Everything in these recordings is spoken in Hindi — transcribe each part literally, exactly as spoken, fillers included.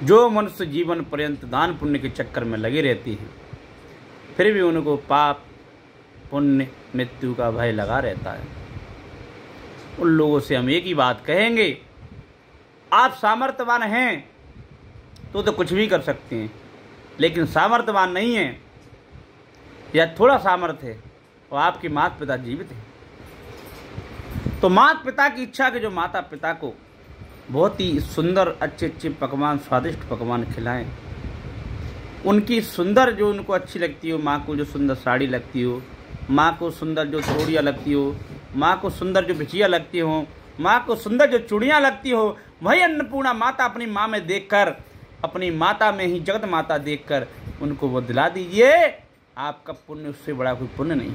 जो मनुष्य जीवन पर्यंत दान पुण्य के चक्कर में लगे रहती हैं, फिर भी उनको पाप पुण्य मृत्यु का भय लगा रहता है, उन लोगों से हम एक ही बात कहेंगे, आप सामर्थ्यवान हैं तो तो कुछ भी कर सकते हैं, लेकिन सामर्थ्यवान नहीं हैं या थोड़ा सामर्थ्य है और आपके माता पिता जीवित हैं, तो माता पिता की इच्छा के जो माता पिता को बहुत ही सुंदर अच्छे अच्छे पकवान, स्वादिष्ट पकवान खिलाएं, उनकी सुंदर जो उनको अच्छी लगती हो, माँ को जो सुंदर साड़ी लगती हो, माँ को सुंदर जो चूड़ियाँ लगती हो, माँ को सुंदर जो बिछिया लगती हो, माँ को सुंदर जो चूड़ियाँ लगती हो, वही अन्नपूर्णा माता अपनी माँ में देखकर, अपनी माता में ही जगत माता देखकर उनको वो दिला दीजिए। आपका पुण्य उससे बड़ा कोई पुण्य नहीं।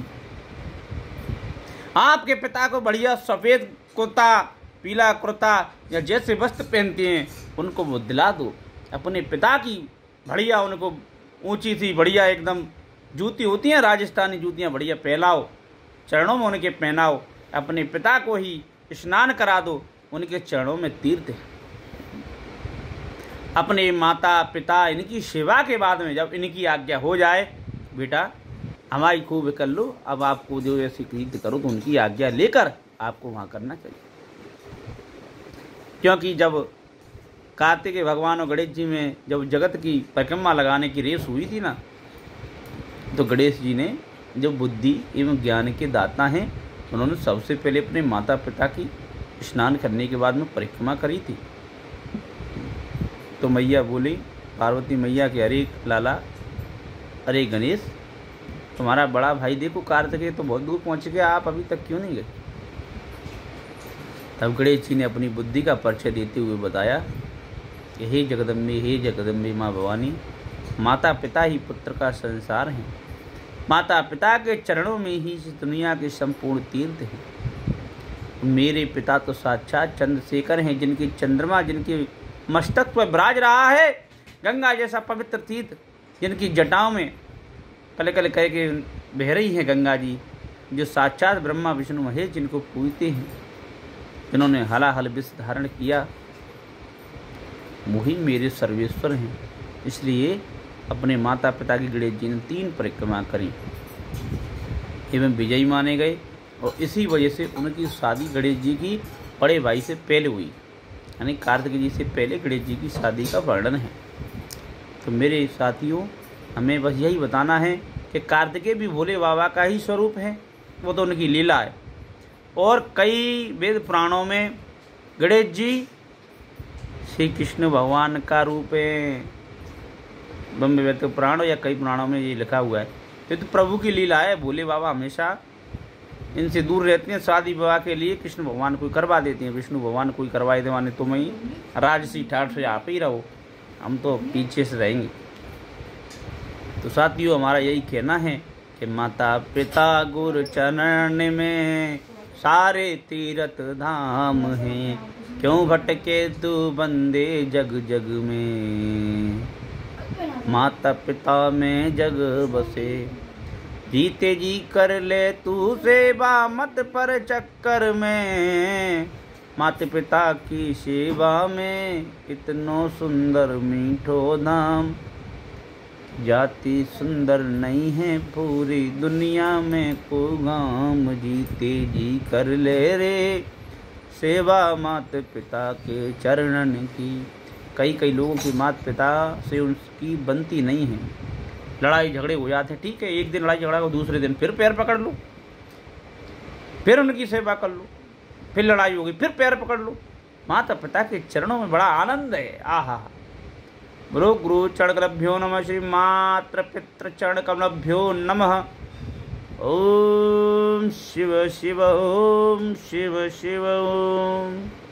आपके पिता को बढ़िया सफ़ेद कुर्ता, पीला कुर्ता या जैसे वस्त्र पहनते हैं उनको वो दिला दो। अपने पिता की बढ़िया उनको ऊंची सी बढ़िया एकदम जूती होती हैं, राजस्थानी जूतियाँ बढ़िया पहनाओ, चरणों में उनके पहनाओ। अपने पिता को ही स्नान करा दो, उनके चरणों में तीर्थ है। अपने माता पिता इनकी सेवा के बाद में जब इनकी आज्ञा हो जाए, बेटा हमारी खूब कर लो, अब आपको जो ऐसी कृत्य करो तो उनकी आज्ञा लेकर आपको वहाँ करना चाहिए। क्योंकि जब कार्तिकेय भगवान और गणेश जी में जब जगत की परिक्रमा लगाने की रेस हुई थी ना, तो गणेश जी ने जो बुद्धि एवं ज्ञान के दाता हैं, उन्होंने सबसे पहले अपने माता पिता की स्नान करने के बाद में परिक्रमा करी थी। तो मैया बोली, पार्वती मैया के, अरे लाला, अरे गणेश, तुम्हारा बड़ा भाई देखो कार्तिकेय तो बहुत दूर पहुँच गया, आप अभी तक क्यों नहीं गए? तब गणेश जी ने अपनी बुद्धि का परिचय देते हुए बताया कि हे जगदम्बे, हे जगदम्बे माँ भवानी, माता पिता ही पुत्र का संसार हैं। माता पिता के चरणों में ही इस दुनिया के संपूर्ण तीर्थ हैं। मेरे पिता तो साक्षात चंद्रशेखर हैं, जिनकी चंद्रमा जिनके मस्तक पर विराज रहा है, गंगा जैसा पवित्र तीर्थ, जिनकी जटाओं में कल कल कह के बह रही हैं गंगा जी, जो साक्षात ब्रह्मा विष्णु महेश जिनको पूजते हैं, जिन्होंने हलाहल विष धारण किया, वही मेरे सर्वेश्वर हैं। इसलिए अपने माता पिता की गणेश जी ने तीन परिक्रमा करी एवं विजयी माने गए, और इसी वजह से उनकी शादी गणेश जी की बड़े भाई से पहले हुई, यानी कार्तिक जी से पहले गणेश जी की शादी का वर्णन है। तो मेरे साथियों, हमें बस यही बताना है कि कार्तिकेय भी भोले बाबा का ही स्वरूप है, वो तो उनकी लीला है। और कई वेद पुराणों में गणेश जी श्री कृष्ण भगवान का रूप है, ब्रह्म वेद पुराण या कई पुराणों में ये लिखा हुआ है। ये तो प्रभु की लीला है। भोले बाबा हमेशा इनसे दूर रहते हैं, शादी विवाह के लिए कृष्ण भगवान कोई करवा देते हैं, विष्णु भगवान कोई करवाए दे, माने तुम ही राजसी ठाठ से आप ही रहो, हम तो पीछे से रहेंगे। तो साथियों, हमारा यही कहना है कि माता पिता गुरु चरण में सारे तीर्थ धाम हैं, क्यों भटके तू बंदे जग जग में, माता पिता में जग बसे, जीते जी कर ले तू सेवा मत पर चक्कर में, माता पिता की सेवा में कितनो सुंदर मीठो धाम, जाति सुंदर नहीं है पूरी दुनिया में को गाम, जीते जी कर ले रे सेवा माता पिता के चरणन की। कई कई लोगों की माता पिता से उसकी बनती नहीं है, लड़ाई झगड़े हो जाते हैं। ठीक है, एक दिन लड़ाई झगड़ा हो, दूसरे दिन फिर पैर पकड़ लो, फिर उनकी सेवा कर लो, फिर लड़ाई हो गई, फिर पैर पकड़ लो। माता पिता के चरणों में बड़ा आनंद है। आहा, गुरु गुरु चरणकमलभ्यो नमः, श्री मात्र पितृ चरणकमलभ्यो नमः। ओम शिव शिव ओम शिव शिव ओम।